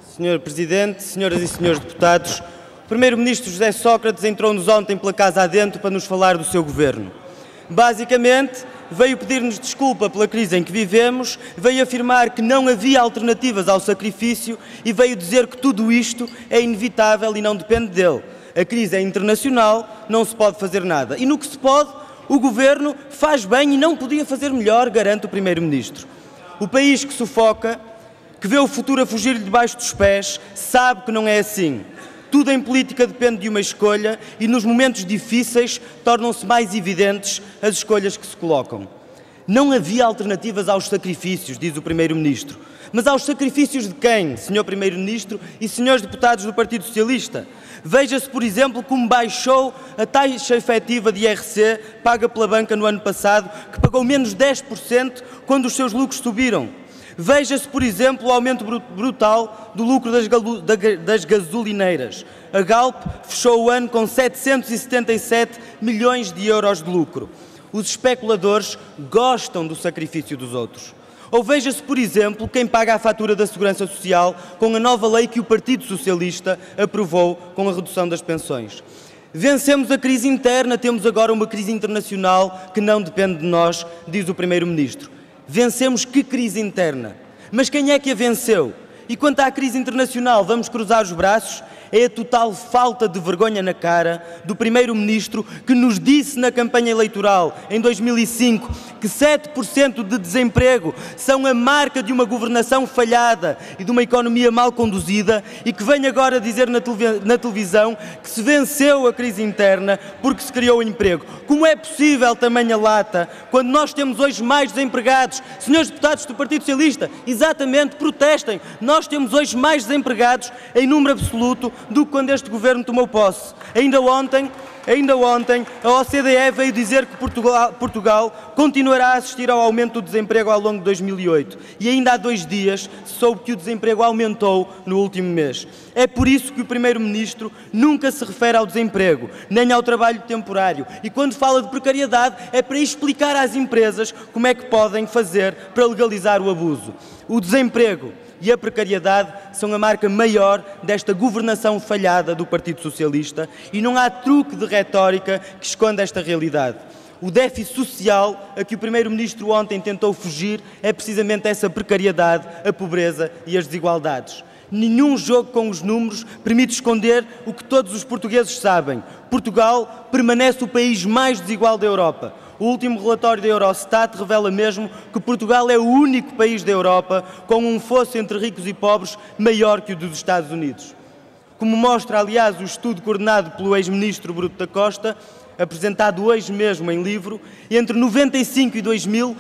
Senhor Presidente, senhoras e senhores deputados, o Primeiro-Ministro José Sócrates entrou-nos ontem pela casa adentro para nos falar do seu governo. Basicamente, veio pedir-nos desculpa pela crise em que vivemos, veio afirmar que não havia alternativas ao sacrifício e veio dizer que tudo isto é inevitável e não depende dele. A crise é internacional, não se pode fazer nada. E no que se pode, o Governo faz bem e não podia fazer melhor, garante o Primeiro-Ministro. O país que sufoca, que vê o futuro a fugir-lhe debaixo dos pés, sabe que não é assim. Tudo em política depende de uma escolha e nos momentos difíceis tornam-se mais evidentes as escolhas que se colocam. Não havia alternativas aos sacrifícios, diz o Primeiro-Ministro. Mas aos sacrifícios de quem, Sr. Primeiro-Ministro e Srs. Deputados do Partido Socialista? Veja-se, por exemplo, como baixou a taxa efetiva de IRC paga pela banca no ano passado, que pagou menos 10% quando os seus lucros subiram. Veja-se, por exemplo, o aumento brutal do lucro das gasolineiras. A Galp fechou o ano com 777 milhões de euros de lucro. Os especuladores gostam do sacrifício dos outros. Ou veja-se, por exemplo, quem paga a fatura da Segurança Social com a nova lei que o Partido Socialista aprovou com a redução das pensões. Vencemos a crise interna, temos agora uma crise internacional que não depende de nós, diz o Primeiro-Ministro. Vencemos que crise interna? Mas quem é que a venceu? E quanto à crise internacional, vamos cruzar os braços? É a total falta de vergonha na cara do Primeiro-Ministro que nos disse na campanha eleitoral, em 2005, que 7% de desemprego são a marca de uma governação falhada e de uma economia mal conduzida e que vem agora dizer na televisão que se venceu a crise interna porque se criou emprego. Como é possível tamanha lata quando nós temos hoje mais desempregados? Senhores deputados do Partido Socialista, exatamente, protestem. Nós temos hoje mais desempregados em número absoluto do que quando este governo tomou posse. Ainda ontem, a OCDE veio dizer que Portugal continuará a assistir ao aumento do desemprego ao longo de 2008. E ainda há 2 dias se soube que o desemprego aumentou no último mês. É por isso que o Primeiro-Ministro nunca se refere ao desemprego, nem ao trabalho temporário. E quando fala de precariedade é para explicar às empresas como é que podem fazer para legalizar o abuso. O desemprego e a precariedade são a marca maior desta governação falhada do Partido Socialista e não há truque de retórica que esconda esta realidade. O déficit social a que o Primeiro-Ministro ontem tentou fugir é precisamente essa precariedade, a pobreza e as desigualdades. Nenhum jogo com os números permite esconder o que todos os portugueses sabem. Portugal permanece o país mais desigual da Europa. O último relatório da Eurostat revela mesmo que Portugal é o único país da Europa com um fosso entre ricos e pobres maior que o dos Estados Unidos. Como mostra, aliás, o estudo coordenado pelo ex-ministro Bruto da Costa, apresentado hoje mesmo em livro, entre 95 e 2000,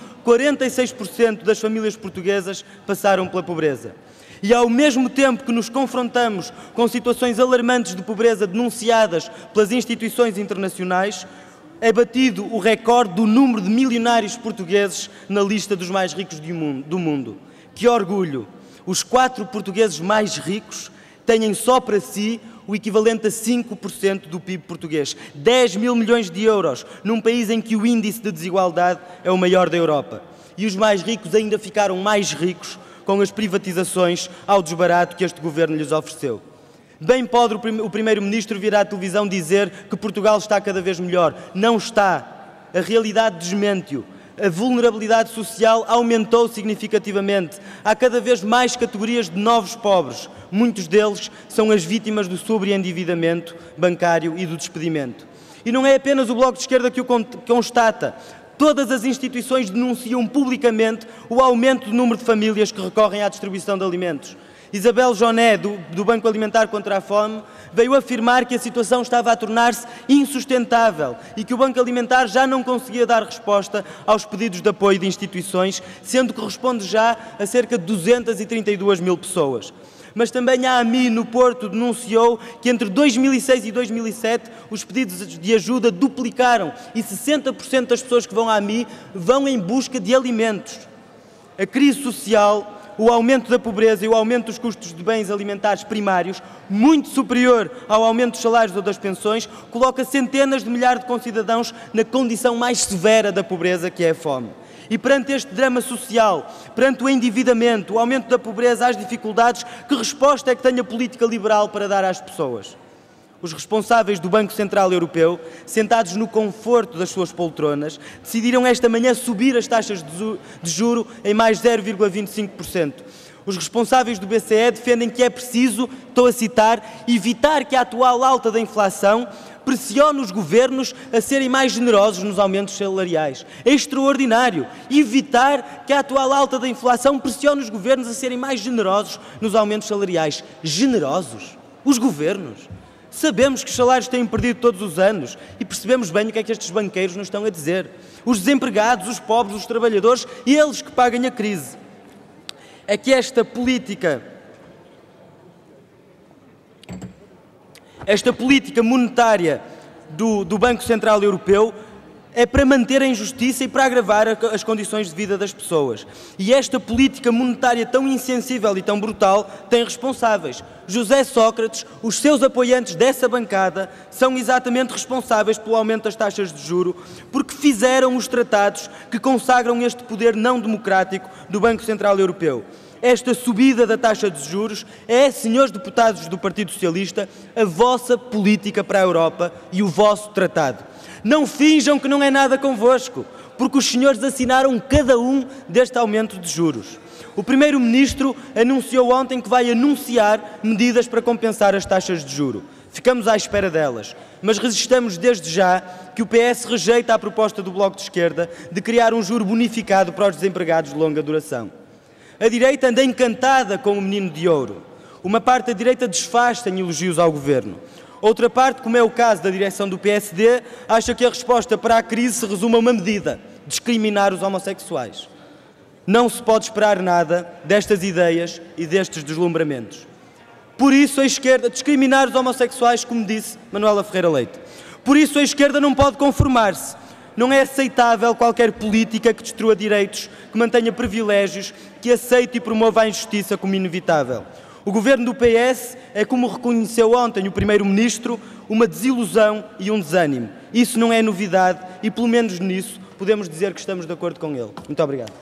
46% das famílias portuguesas passaram pela pobreza. E ao mesmo tempo que nos confrontamos com situações alarmantes de pobreza denunciadas pelas instituições internacionais, é batido o recorde do número de milionários portugueses na lista dos mais ricos do mundo. Que orgulho! Os 4 portugueses mais ricos têm só para si o equivalente a 5% do PIB português. 10 mil milhões de euros, num país em que o índice de desigualdade é o maior da Europa. E os mais ricos ainda ficaram mais ricos com as privatizações ao desbarato que este governo lhes ofereceu. Bem pode o Primeiro-Ministro vir à televisão dizer que Portugal está cada vez melhor. Não está. A realidade desmente-o. A vulnerabilidade social aumentou significativamente. Há cada vez mais categorias de novos pobres. Muitos deles são as vítimas do sobreendividamento bancário e do despedimento. E não é apenas o Bloco de Esquerda que o constata. Todas as instituições denunciam publicamente o aumento do número de famílias que recorrem à distribuição de alimentos. Isabel Joné, do Banco Alimentar contra a Fome, veio afirmar que a situação estava a tornar-se insustentável e que o Banco Alimentar já não conseguia dar resposta aos pedidos de apoio de instituições, sendo que responde já a cerca de 232 mil pessoas. Mas também a AMI, no Porto, denunciou que entre 2006 e 2007 os pedidos de ajuda duplicaram e 60% das pessoas que vão à AMI vão em busca de alimentos. A crise social, o aumento da pobreza e o aumento dos custos de bens alimentares primários, muito superior ao aumento dos salários ou das pensões, coloca centenas de milhares de concidadãos na condição mais severa da pobreza, que é a fome. E perante este drama social, perante o endividamento, o aumento da pobreza, as dificuldades, que resposta é que tem a política liberal para dar às pessoas? Os responsáveis do Banco Central Europeu, sentados no conforto das suas poltronas, decidiram esta manhã subir as taxas de juro em mais 0,25%. Os responsáveis do BCE defendem que é preciso, estou a citar, evitar que a atual alta da inflação pressione os governos a serem mais generosos nos aumentos salariais. É extraordinário evitar que a atual alta da inflação pressione os governos a serem mais generosos nos aumentos salariais. Generosos? Os governos? Sabemos que os salários têm perdido todos os anos e percebemos bem o que é que estes banqueiros nos estão a dizer. Os desempregados, os pobres, os trabalhadores, eles que pagam a crise. É que esta política monetária do Banco Central Europeu é para manter a injustiça e para agravar as condições de vida das pessoas. E esta política monetária tão insensível e tão brutal tem responsáveis. José Sócrates, os seus apoiantes dessa bancada, são exatamente responsáveis pelo aumento das taxas de juro, porque fizeram os tratados que consagram este poder não democrático do Banco Central Europeu. Esta subida da taxa de juros é, senhores deputados do Partido Socialista, a vossa política para a Europa e o vosso tratado. Não finjam que não é nada convosco, porque os senhores assinaram cada um deste aumento de juros. O Primeiro-Ministro anunciou ontem que vai anunciar medidas para compensar as taxas de juro. Ficamos à espera delas, mas resistamos desde já que o PS rejeita a proposta do Bloco de Esquerda de criar um juro bonificado para os desempregados de longa duração. A direita anda encantada com o menino de ouro. Uma parte da direita desfaz em elogios ao governo. Outra parte, como é o caso da direção do PSD, acha que a resposta para a crise se resume a uma medida: discriminar os homossexuais. Não se pode esperar nada destas ideias e destes deslumbramentos. Por isso a esquerda, discriminar os homossexuais, como disse Manuela Ferreira Leite. Por isso a esquerda não pode conformar-se. Não é aceitável qualquer política que destrua direitos, que mantenha privilégios, que aceite e promova a injustiça como inevitável. O governo do PS é, como reconheceu ontem o Primeiro-Ministro, uma desilusão e um desânimo. Isso não é novidade e, pelo menos nisso, podemos dizer que estamos de acordo com ele. Muito obrigado.